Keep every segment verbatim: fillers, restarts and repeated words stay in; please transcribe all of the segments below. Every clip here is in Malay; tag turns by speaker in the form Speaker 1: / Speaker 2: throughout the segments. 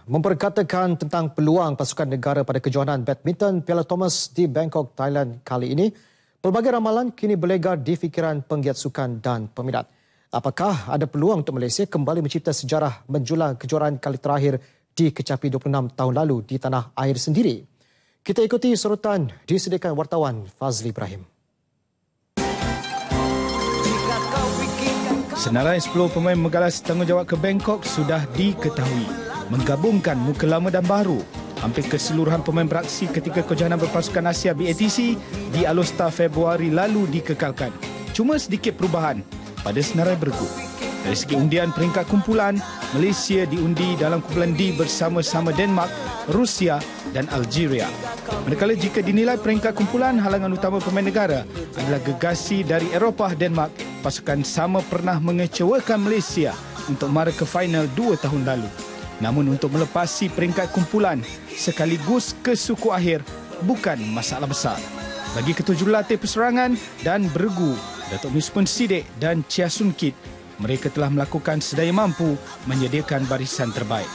Speaker 1: memperkatakan tentang peluang pasukan negara pada kejohanan badminton Piala Thomas di Bangkok, Thailand kali ini. Pelbagai ramalan kini berlegar di fikiran penggiat sukan dan peminat. Apakah ada peluang untuk Malaysia kembali mencipta sejarah menjulang kejuaraan kali terakhir di kecapi dua puluh enam tahun lalu di tanah air sendiri? Kita ikuti sorotan disediakan wartawan Fazli Ibrahim.
Speaker 2: Senarai sepuluh pemain menggalas tanggungjawab ke Bangkok sudah diketahui. Menggabungkan muka lama dan baru. Hampir keseluruhan pemain beraksi ketika kejohanan berpasukan Asia B A T C di Alusta Februari lalu dikekalkan. Cuma sedikit perubahan pada senarai bergu. Dari segi undian peringkat kumpulan, Malaysia diundi dalam kumpulan D bersama-sama Denmark, Rusia dan Algeria. Manakala jika dinilai peringkat kumpulan, halangan utama pemain negara adalah gegasi dari Eropah Denmark. Pasukan sama pernah mengecewakan Malaysia untuk mara ke final dua tahun lalu. Namun untuk melepasi peringkat kumpulan sekaligus ke suku akhir bukan masalah besar. Bagi ketua jurulatih perserangan dan bergu, Datuk Mismun Sidek dan Chia Sun Kit, mereka telah melakukan sedaya mampu menyediakan barisan terbaik.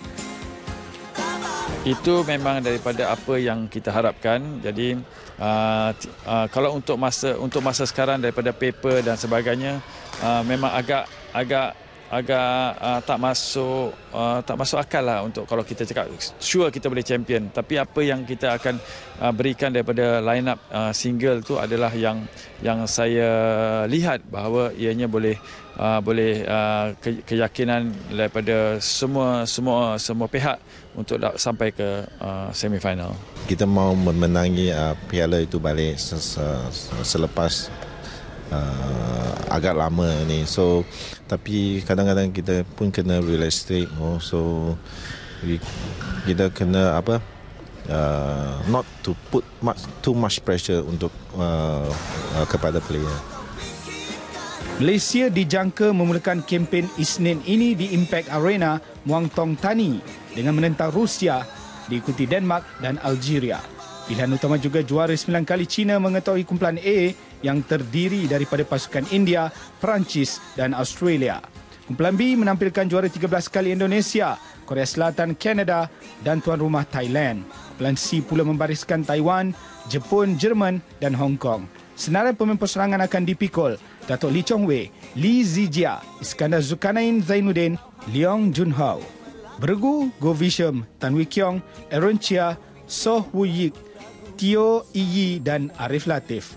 Speaker 3: Itu memang daripada apa yang kita harapkan. Jadi uh, uh, kalau untuk masa untuk masa sekarang daripada paper dan sebagainya uh, memang agak agak agak uh, tak masuk uh, tak masuk akal lah untuk kalau kita cakap sure kita boleh champion. Tapi apa yang kita akan uh, berikan daripada line up uh, single tu adalah yang yang saya lihat bahawa ianya boleh uh, boleh uh, ke, keyakinan daripada semua semua semua pihak untuk sampai ke uh, semifinal.
Speaker 4: Kita mau memenangi uh, piala itu balik selepas uh, agak lama ni. So tapi kadang-kadang kita pun kena realistic. Oh, so kita kena apa? Uh, not to put much, too much pressure untuk uh, uh, kepada player.
Speaker 2: Malaysia dijangka memulakan kempen Isnin ini di Impact Arena, Muang Thong Thani dengan menentang Rusia, diikuti Denmark dan Algeria. Pilihan utama juga juara sembilan kali China mengetahui kumpulan A yang terdiri daripada pasukan India, Perancis dan Australia. Kumpulan B menampilkan juara tiga belas kali Indonesia, Korea Selatan, Kanada dan tuan rumah Thailand. Kumpulan C pula membariskan Taiwan, Jepun, Jerman dan Hong Kong. Senarai pemain perserangan akan dipikul Datuk Lee Chong Wei, Lee Zijia, Iskandar Zulkarnain Zainuddin, Leong Jun Hao. Bergu, Go Vishem, Tan Wee Kiong, Aaron Chia, Soh Woo Yik, Teo Iyi dan Arif Latif.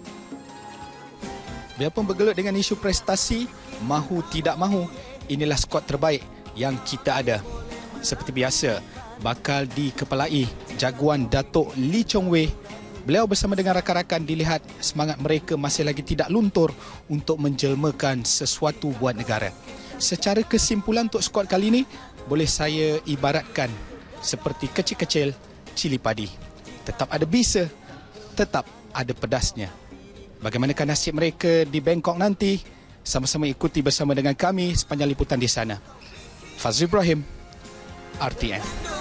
Speaker 2: Biarpun bergelut dengan isu prestasi, mahu tidak mahu, inilah skuad terbaik yang kita ada. Seperti biasa, bakal dikepalai jagoan Datuk Lee Chong Wei. Beliau bersama dengan rakan-rakan dilihat semangat mereka masih lagi tidak luntur untuk menjelmakan sesuatu buat negara. Secara kesimpulan untuk skuad kali ini, boleh saya ibaratkan seperti kecil-kecil cili padi. Tetap ada bisa, tetap ada pedasnya. Bagaimanakah nasib mereka di Bangkok nanti? Sama-sama ikuti bersama dengan kami sepanjang liputan di sana. Fazli Ibrahim, R T N.